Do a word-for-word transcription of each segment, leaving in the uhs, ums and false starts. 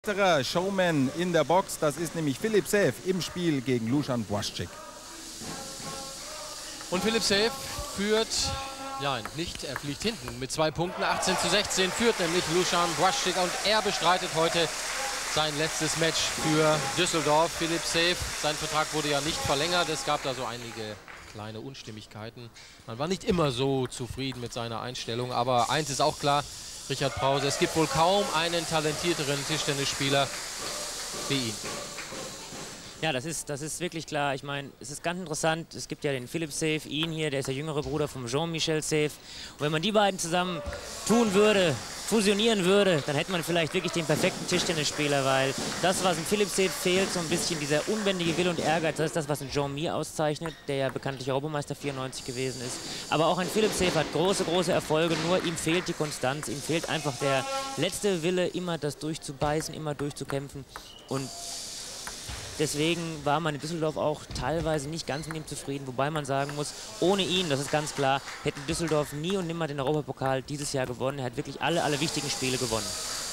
Weiterer Showman in der Box, das ist nämlich Philipp Seev im Spiel gegen Dusan Błaszczyk. Und Philipp Seev führt, ja nicht, er fliegt hinten mit zwei Punkten, achtzehn zu sechzehn führt nämlich Dusan Błaszczyk und er bestreitet heute sein letztes Match für Düsseldorf. Philipp Seev, sein Vertrag wurde ja nicht verlängert, es gab da so einige kleine Unstimmigkeiten. Man war nicht immer so zufrieden mit seiner Einstellung, aber eins ist auch klar, Richard Brause, es gibt wohl kaum einen talentierteren Tischtennisspieler wie ihn. Ja, das ist, das ist wirklich klar. Ich meine, es ist ganz interessant. Es gibt ja den Philipp Seev, ihn hier, der ist der jüngere Bruder von Jean-Michel Seev. Und wenn man die beiden zusammen tun würde, fusionieren würde, dann hätte man vielleicht wirklich den perfekten Tischtennisspieler, weil das, was in Philipp Seev fehlt, so ein bisschen dieser unbändige Wille und Ehrgeiz, das ist das, was ein Jean-Mi auszeichnet, der ja bekanntlich Europameister vierundneunzig gewesen ist. Aber auch ein Philipp Seev hat große, große Erfolge, nur ihm fehlt die Konstanz, ihm fehlt einfach der letzte Wille, immer das durchzubeißen, immer durchzukämpfen. Und deswegen war man in Düsseldorf auch teilweise nicht ganz mit ihm zufrieden, wobei man sagen muss, ohne ihn, das ist ganz klar, hätte Düsseldorf nie und nimmer den Europapokal dieses Jahr gewonnen. Er hat wirklich alle, alle wichtigen Spiele gewonnen.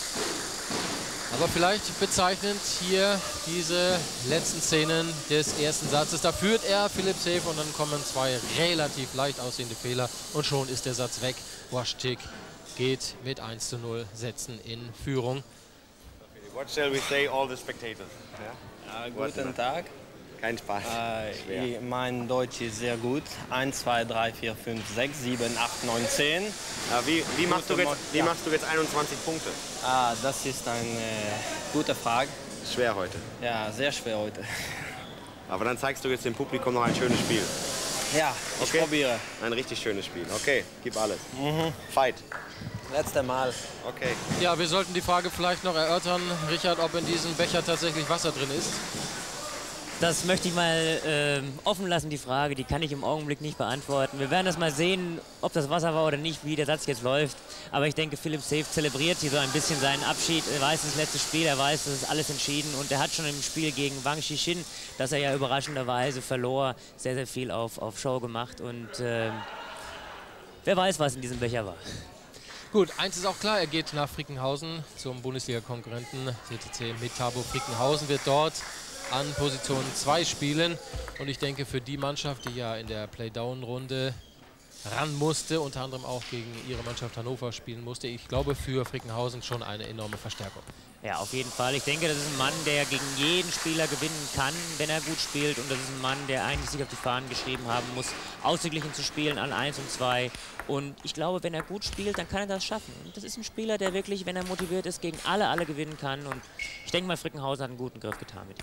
Aber vielleicht bezeichnend hier diese letzten Szenen des ersten Satzes. Da führt er Philipp Seev und dann kommen zwei relativ leicht aussehende Fehler und schon ist der Satz weg. Błaszczyk geht mit eins zu null Sätzen in Führung. What shall we say all the spectators? Yeah? Uh, guten Tag. Kein Spaß. Uh, ich, mein Deutsch ist sehr gut. eins, zwei, drei, vier, fünf, sechs, sieben, acht, neun, zehn. Uh, wie wie, machst du, jetzt, wie ja. machst du jetzt einundzwanzig Punkte? Ah, das ist eine äh, gute Frage. Schwer heute. Ja, sehr schwer heute. Aber dann zeigst du jetzt dem Publikum noch ein schönes Spiel. Ja, ich okay. probiere. Ein richtig schönes Spiel. Okay, gib alles. Mhm. Fight. Letzte Mal. Okay. Ja, wir sollten die Frage vielleicht noch erörtern, Richard, ob in diesem Becher tatsächlich Wasser drin ist. Das möchte ich mal äh, offen lassen, die Frage, die kann ich im Augenblick nicht beantworten. Wir werden das mal sehen, ob das Wasser war oder nicht, wie der Satz jetzt läuft. Aber ich denke, Philipp Seev zelebriert hier so ein bisschen seinen Abschied. Er weiß, das letzte Spiel, er weiß, das ist alles entschieden. Und er hat schon im Spiel gegen Wang Xixin, das er ja überraschenderweise verlor, sehr, sehr viel auf, auf Show gemacht. Und äh, wer weiß, was in diesem Becher war. Gut, eins ist auch klar, er geht nach Frickenhausen zum Bundesliga-Konkurrenten T T C Metabo Frickenhausen, wird dort an Position zwei spielen. Und ich denke, für die Mannschaft, die ja in der Playdown-Runde ran musste, unter anderem auch gegen ihre Mannschaft Hannover spielen musste, ich glaube, für Frickenhausen schon eine enorme Verstärkung. Ja, auf jeden Fall. Ich denke, das ist ein Mann, der gegen jeden Spieler gewinnen kann, wenn er gut spielt. Und das ist ein Mann, der eigentlich sich auf die Fahnen geschrieben haben muss, ausgeglichen zu spielen an eins und zwei. Und ich glaube, wenn er gut spielt, dann kann er das schaffen. Und das ist ein Spieler, der wirklich, wenn er motiviert ist, gegen alle, alle gewinnen kann. Und ich denke mal, Frickenhausen hat einen guten Griff getan mit ihm.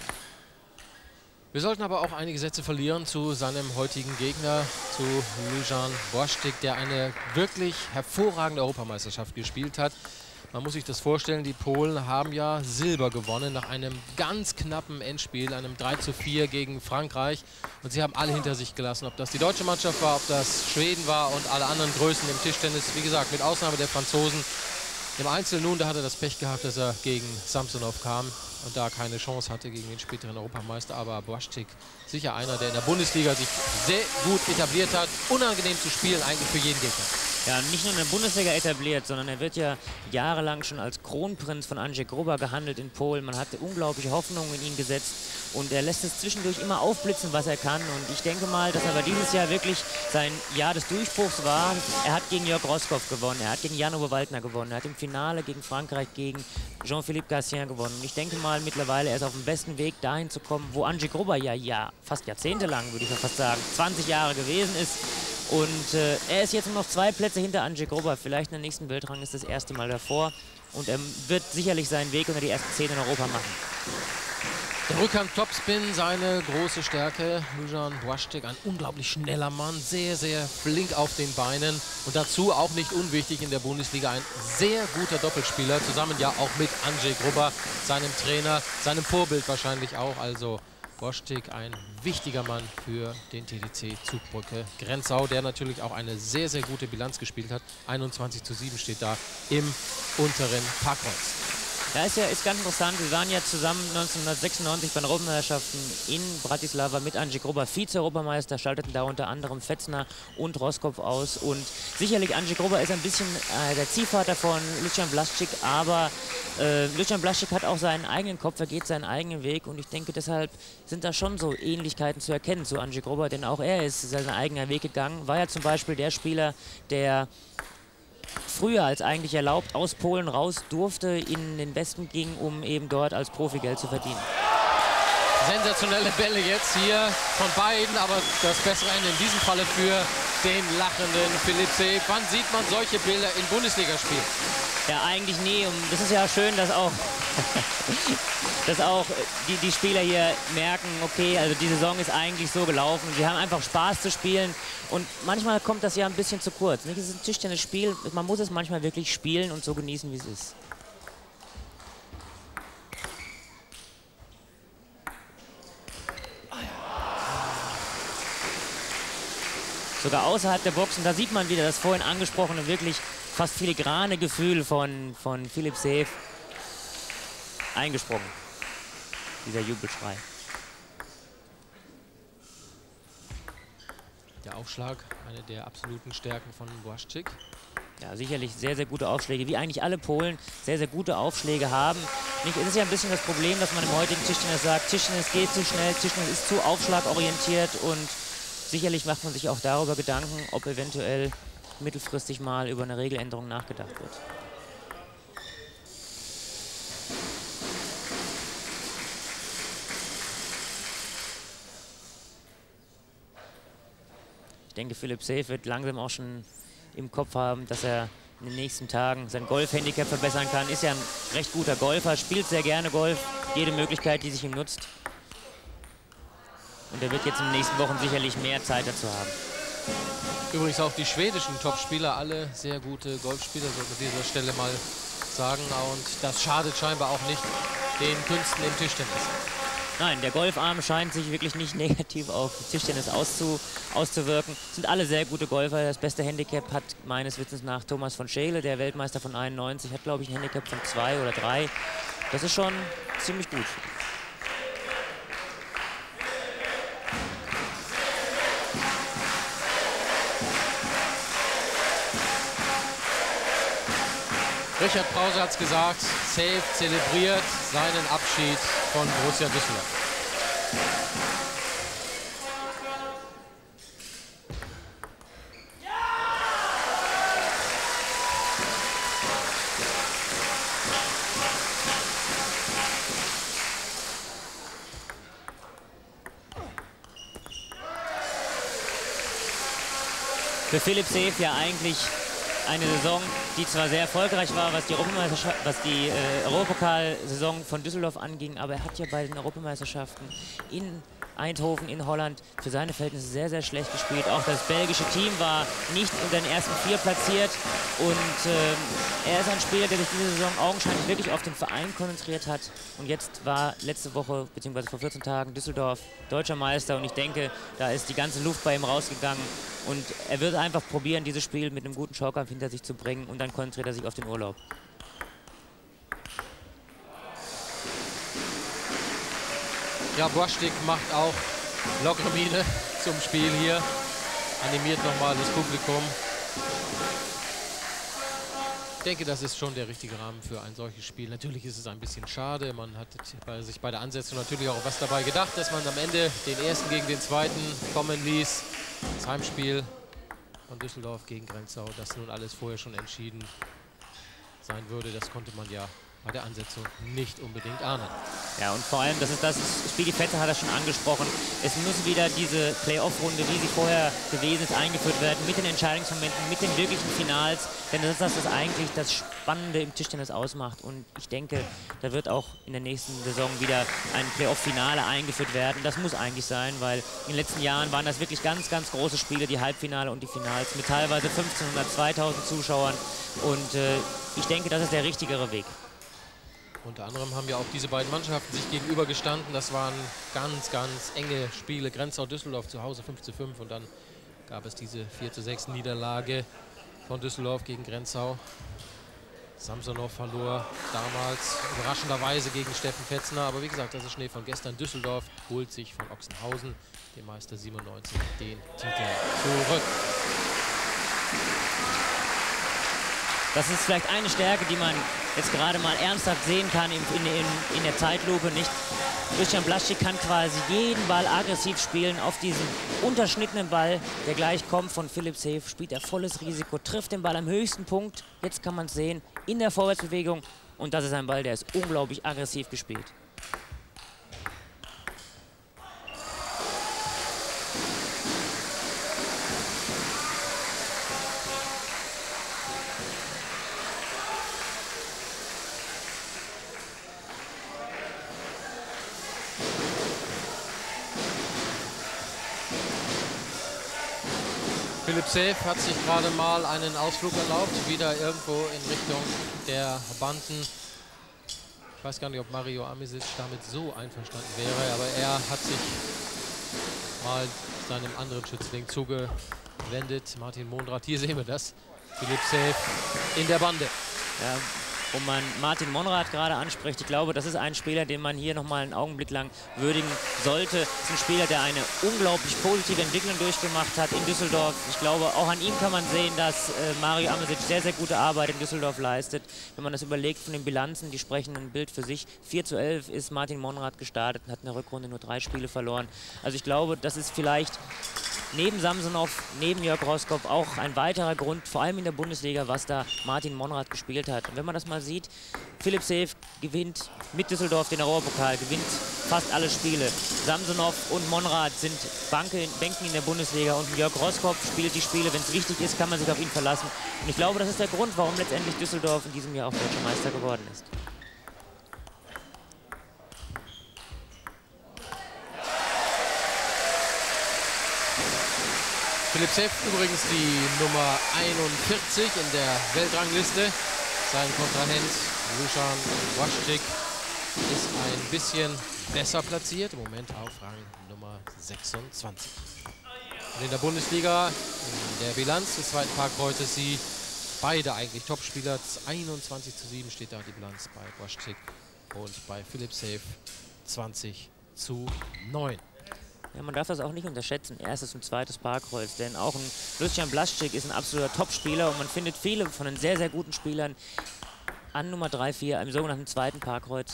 Wir sollten aber auch einige Sätze verlieren zu seinem heutigen Gegner, zu Dusan Błaszczyk, der eine wirklich hervorragende Europameisterschaft gespielt hat. Man muss sich das vorstellen, die Polen haben ja Silber gewonnen nach einem ganz knappen Endspiel, einem drei zu vier gegen Frankreich. Und sie haben alle hinter sich gelassen, ob das die deutsche Mannschaft war, ob das Schweden war und alle anderen Größen im Tischtennis. Wie gesagt, mit Ausnahme der Franzosen. Im Einzel nun, da hat er das Pech gehabt, dass er gegen Samsonov kam und da keine Chance hatte gegen den späteren Europameister. Aber Błaszczyk, sicher einer, der in der Bundesliga sich sehr gut etabliert hat. Unangenehm zu spielen eigentlich für jeden Gegner. Ja, nicht nur in der Bundesliga etabliert, sondern er wird ja jahrelang schon als Kronprinz von Andrzej Gruba gehandelt in Polen. Man hatte unglaubliche Hoffnungen in ihn gesetzt und er lässt es zwischendurch immer aufblitzen, was er kann. Und ich denke mal, dass aber dieses Jahr wirklich sein Jahr des Durchbruchs war. Er hat gegen Jörg Roskopf gewonnen, er hat gegen Jan-Uwe Waldner gewonnen, er hat im Finale gegen Frankreich gegen Jean-Philippe Gatien gewonnen. Und ich denke mal, mittlerweile er ist auf dem besten Weg, dahin zu kommen, wo Andrzej Gruba ja, ja fast jahrzehntelang, würde ich ja fast sagen, zwanzig Jahre gewesen ist. Und äh, er ist jetzt nur noch zwei Plätze hinter Andrzej Gruba. Vielleicht in der nächsten Weltrang ist das erste Mal davor. Und er wird sicherlich seinen Weg unter die ersten zehn in Europa machen. Der Rückhand-Topspin, seine große Stärke. Dusan Błaszczyk, ein unglaublich schneller Mann, sehr, sehr flink auf den Beinen. Und dazu auch nicht unwichtig in der Bundesliga ein sehr guter Doppelspieler. Zusammen ja auch mit Andrzej Gruba, seinem Trainer, seinem Vorbild wahrscheinlich auch. Also Błaszczyk, ein wichtiger Mann für den T T C Zugbrücke Grenzau, der natürlich auch eine sehr, sehr gute Bilanz gespielt hat. einundzwanzig zu sieben steht da im unteren Parkkreuz. Ja, ist ja ist ganz interessant. Wir waren ja zusammen neunzehnhundertsechsundneunzig bei den Europameisterschaften in Bratislava mit Andrzej Gruber, Vize-Europameister, schalteten da unter anderem Fetzner und Roskopf aus. Und sicherlich Andrzej Gruber ist ein bisschen äh, der Ziehvater von Lucian Błaszczyk, aber äh, Lucian Błaszczyk hat auch seinen eigenen Kopf, er geht seinen eigenen Weg und ich denke, deshalb sind da schon so Ähnlichkeiten zu erkennen zu Andrzej Gruber, denn auch er ist seinen eigenen Weg gegangen. War ja zum Beispiel der Spieler, der früher als eigentlich erlaubt aus Polen raus durfte, in den Westen ging, um eben dort als Profi Geld zu verdienen. Sensationelle Bälle jetzt hier von beiden, aber das bessere Ende in diesem Falle für den lachenden Philipp Seev. Wann sieht man solche Bilder in Bundesligaspielen? Ja, eigentlich nie. Und das ist ja schön, dass auch, dass auch die, die Spieler hier merken, okay, also die Saison ist eigentlich so gelaufen. Sie haben einfach Spaß zu spielen. Und manchmal kommt das ja ein bisschen zu kurz. Nicht? Es ist ein schüchternes Spiel. Man muss es manchmal wirklich spielen und so genießen, wie es ist. Sogar außerhalb der Boxen, da sieht man wieder das vorhin angesprochene, wirklich fast filigrane Gefühl von, von Philipp Seev eingesprungen. Dieser Jubelschrei. Der Aufschlag, eine der absoluten Stärken von Błaszczyk. Ja, sicherlich sehr, sehr gute Aufschläge, wie eigentlich alle Polen sehr, sehr gute Aufschläge haben. Nicht, es ist ja ein bisschen das Problem, dass man im heutigen Tischtennis sagt, Tischtennis geht zu schnell, Tischtennis ist zu aufschlagorientiert und sicherlich macht man sich auch darüber Gedanken, ob eventuell mittelfristig mal über eine Regeländerung nachgedacht wird. Ich denke, Philipp Seev wird langsam auch schon im Kopf haben, dass er in den nächsten Tagen sein Golf-Handicap verbessern kann. Ist ja ein recht guter Golfer, spielt sehr gerne Golf, jede Möglichkeit, die sich ihm nutzt. Und er wird jetzt in den nächsten Wochen sicherlich mehr Zeit dazu haben. Übrigens auch die schwedischen Topspieler, alle sehr gute Golfspieler, sollte man an dieser Stelle mal sagen. Und das schadet scheinbar auch nicht den Künsten im Tischtennis. Nein, der Golfarm scheint sich wirklich nicht negativ auf Tischtennis auszu, auszuwirken. Sind alle sehr gute Golfer. Das beste Handicap hat meines Wissens nach Thomas von Scheele, der Weltmeister von einundneunzig, hat glaube ich ein Handicap von zwei oder drei. Das ist schon ziemlich gut. Richard Brause hat es gesagt, Seev zelebriert seinen Abschied von Borussia Düsseldorf. Für Philipp Seev ja eigentlich eine Saison, die zwar sehr erfolgreich war, was die, Europameisterschaft, was die äh, Europapokalsaison von Düsseldorf anging, aber er hat ja bei den Europameisterschaften in Eindhoven in Holland für seine Verhältnisse sehr, sehr schlecht gespielt. Auch das belgische Team war nicht unter den ersten vier platziert und äh, er ist ein Spieler, der sich diese Saison augenscheinlich wirklich auf den Verein konzentriert hat. Und jetzt war letzte Woche, beziehungsweise vor vierzehn Tagen, Düsseldorf deutscher Meister und ich denke, da ist die ganze Luft bei ihm rausgegangen. Und er wird einfach probieren, dieses Spiel mit einem guten Showkampf hinter sich zu bringen und dann konzentriert er sich auf den Urlaub. Ja, Błaszczyk macht auch lockere Miene zum Spiel hier. Animiert nochmal das Publikum. Ich denke, das ist schon der richtige Rahmen für ein solches Spiel. Natürlich ist es ein bisschen schade. Man hat sich bei der Ansetzung natürlich auch was dabei gedacht, dass man am Ende den ersten gegen den zweiten kommen ließ. Das Heimspiel von Düsseldorf gegen Grenzau, das nun alles vorher schon entschieden sein würde, das konnte man ja bei der Ansetzung nicht unbedingt ahnen. Ja, und vor allem, das ist das, Spiegel Vetter hat das schon angesprochen, es muss wieder diese Playoff-Runde, wie sie vorher gewesen ist, eingeführt werden, mit den Entscheidungsmomenten, mit den wirklichen Finals, denn das ist das, was eigentlich das Spannende im Tischtennis ausmacht. Und ich denke, da wird auch in der nächsten Saison wieder ein Playoff-Finale eingeführt werden. Das muss eigentlich sein, weil in den letzten Jahren waren das wirklich ganz, ganz große Spiele, die Halbfinale und die Finals, mit teilweise fünfzehnhundert, zweitausend Zuschauern. Und äh, ich denke, das ist der richtigere Weg. Unter anderem haben ja auch diese beiden Mannschaften sich gegenüber gestanden. Das waren ganz, ganz enge Spiele. Grenzau-Düsseldorf zu Hause fünf zu fünf und dann gab es diese vier zu sechs Niederlage von Düsseldorf gegen Grenzau. Samsonov verlor damals überraschenderweise gegen Steffen Fetzner. Aber wie gesagt, das ist Schnee von gestern. Düsseldorf holt sich von Ochsenhausen, dem Meister siebenundneunzig, den Titel zurück. Das ist vielleicht eine Stärke, die man jetzt gerade mal ernsthaft sehen kann in, in, in, in der Zeitlupe. Nicht? Lucian Blaszczyk kann quasi jeden Ball aggressiv spielen. Auf diesen unterschnittenen Ball, der gleich kommt von Philipp Seev, spielt er volles Risiko, trifft den Ball am höchsten Punkt. Jetzt kann man es sehen, in der Vorwärtsbewegung. Und das ist ein Ball, der ist unglaublich aggressiv gespielt. Philipp Seev hat sich gerade mal einen Ausflug erlaubt, wieder irgendwo in Richtung der Banden. Ich weiß gar nicht, ob Mario Amisic damit so einverstanden wäre, aber er hat sich mal seinem anderen Schützling zugewendet. Martin Monrad, hier sehen wir das. Philipp Seev in der Bande. Ja, wo man Martin Monrad gerade anspricht, ich glaube, das ist ein Spieler, den man hier noch mal einen Augenblick lang würdigen sollte. Das ist ein Spieler, der eine unglaublich positive Entwicklung durchgemacht hat in Düsseldorf. Ich glaube, auch an ihm kann man sehen, dass äh, Mario Amisic sehr, sehr gute Arbeit in Düsseldorf leistet. Wenn man das überlegt von den Bilanzen, die sprechen ein Bild für sich. vier zu elf ist Martin Monrad gestartet und hat in der Rückrunde nur drei Spiele verloren. Also ich glaube, das ist vielleicht neben Samsonov, neben Jörg Roskopf auch ein weiterer Grund, vor allem in der Bundesliga, was da Martin Monrad gespielt hat. Und wenn man das mal sieht, Philipp Seev gewinnt mit Düsseldorf den Europapokal, gewinnt fast alle Spiele. Samsonov und Monrad sind Banke, Bänken in der Bundesliga und Jörg Roskopf spielt die Spiele. Wenn es wichtig ist, kann man sich auf ihn verlassen. Und ich glaube, das ist der Grund, warum letztendlich Düsseldorf in diesem Jahr auch Deutscher Meister geworden ist. Philipp Seev übrigens die Nummer einundvierzig in der Weltrangliste. Sein Kontrahent Lucian Blaszczyk ist ein bisschen besser platziert, im Moment auf Rang Nummer sechsundzwanzig. Und in der Bundesliga, in der Bilanz des zweiten Parkkreuzes, sie beide eigentlich Topspieler. einundzwanzig zu sieben steht da die Bilanz bei Blaszczyk und bei Philipp Seev zwanzig zu neun. Ja, man darf das auch nicht unterschätzen, erstes und zweites Parkkreuz, denn auch ein Lucian Blaszczyk ist ein absoluter Topspieler und man findet viele von den sehr, sehr guten Spielern an Nummer drei, vier im sogenannten zweiten Parkkreuz.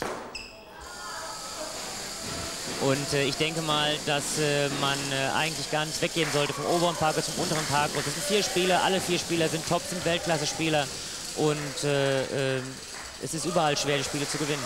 Und äh, ich denke mal, dass äh, man äh, eigentlich gar nicht weggehen sollte vom oberen Parkkreuz zum unteren Parkkreuz. Das sind vier Spieler, alle vier Spieler sind top, sind Weltklasse-Spieler und äh, äh, es ist überall schwer, die Spiele zu gewinnen.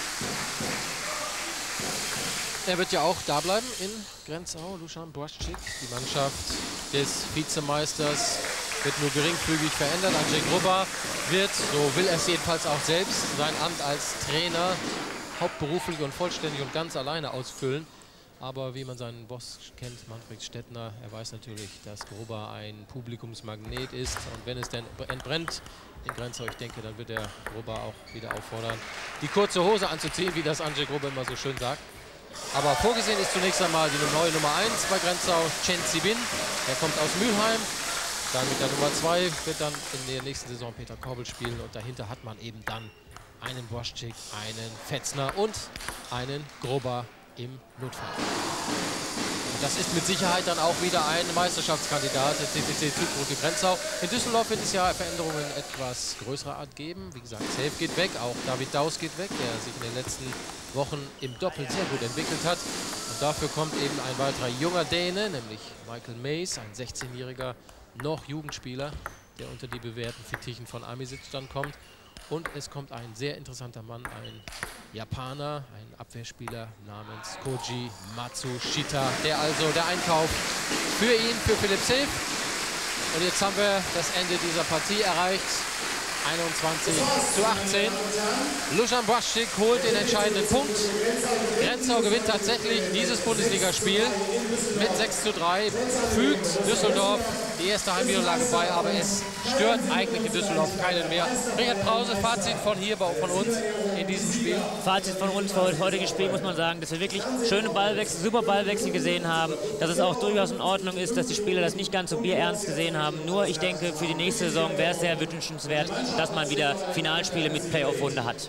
Er wird ja auch da bleiben in Grenzau, Lucian Blaszczyk. Die Mannschaft des Vizemeisters wird nur geringfügig verändert. Andrzej Gruba wird, so will er es jedenfalls auch selbst, sein Amt als Trainer hauptberuflich und vollständig und ganz alleine ausfüllen. Aber wie man seinen Boss kennt, Manfred Stettner, er weiß natürlich, dass Gruba ein Publikumsmagnet ist. Und wenn es denn entbrennt in Grenzau, ich denke, dann wird der Gruba auch wieder auffordern, die kurze Hose anzuziehen, wie das Andrzej Gruba immer so schön sagt. Aber vorgesehen ist zunächst einmal die neue Nummer eins bei Grenzau, Chen Zibin. Der kommt aus Mülheim. Dann mit der Nummer zwei wird dann in der nächsten Saison Peter Korbel spielen. Und dahinter hat man eben dann einen Blaszczyk, einen Fetzner und einen Gruba im Notfall. Und das ist mit Sicherheit dann auch wieder ein Meisterschaftskandidat der T T C Zugbrücke Grenzau. In Düsseldorf wird es ja Veränderungen etwas größerer Art geben. Wie gesagt, Seev geht weg, auch David Daus geht weg, der sich in den letzten Wochen im Doppel sehr gut entwickelt hat. Und dafür kommt eben ein weiterer junger Däne, nämlich Michael Mays, ein sechzehnjähriger noch Jugendspieler, der unter die bewährten Fittichen von Amisic dann kommt. Und es kommt ein sehr interessanter Mann, ein Japaner, ein Abwehrspieler namens Koji Matsushita, der also der Einkauf für ihn, für Philipp Seev. Und jetzt haben wir das Ende dieser Partie erreicht. einundzwanzig zu achtzehn. Lucian Blaszczyk holt den entscheidenden Punkt. Grenzau gewinnt tatsächlich dieses Bundesligaspiel mit sechs zu drei. Fügt Düsseldorf die erste Heimniederlage bei, aber es stört eigentlich in Düsseldorf keinen mehr. Richard Brause, Fazit von hier von uns in diesem Spiel. Fazit von uns für das heutige Spiel muss man sagen, dass wir wirklich schöne Ballwechsel, super Ballwechsel gesehen haben, dass es auch durchaus in Ordnung ist, dass die Spieler das nicht ganz so bierernst gesehen haben. Nur ich denke, für die nächste Saison wäre es sehr wünschenswert, dass man wieder Finalspiele mit Playoff-Runde hat.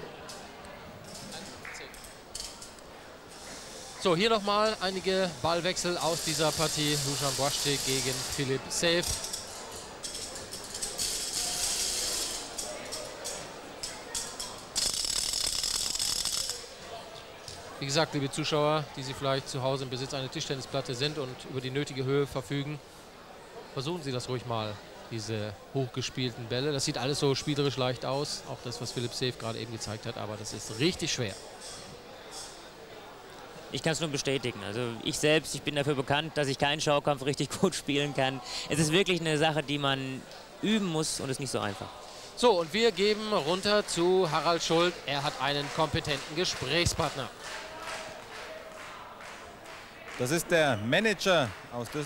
So, hier nochmal einige Ballwechsel aus dieser Partie. Lujan Błaszczyk gegen Philipp Saiff. Wie gesagt, liebe Zuschauer, die Sie vielleicht zu Hause im Besitz einer Tischtennisplatte sind und über die nötige Höhe verfügen, versuchen Sie das ruhig mal, diese hochgespielten Bälle. Das sieht alles so spielerisch leicht aus, auch das, was Philipp Saiff gerade eben gezeigt hat, aber das ist richtig schwer. Ich kann es nur bestätigen. Also ich selbst, ich bin dafür bekannt, dass ich keinen Schaukampf richtig gut spielen kann. Es ist wirklich eine Sache, die man üben muss und ist nicht so einfach. So, und wir geben runter zu Harald Schult. Er hat einen kompetenten Gesprächspartner. Das ist der Manager aus Düsseldorf.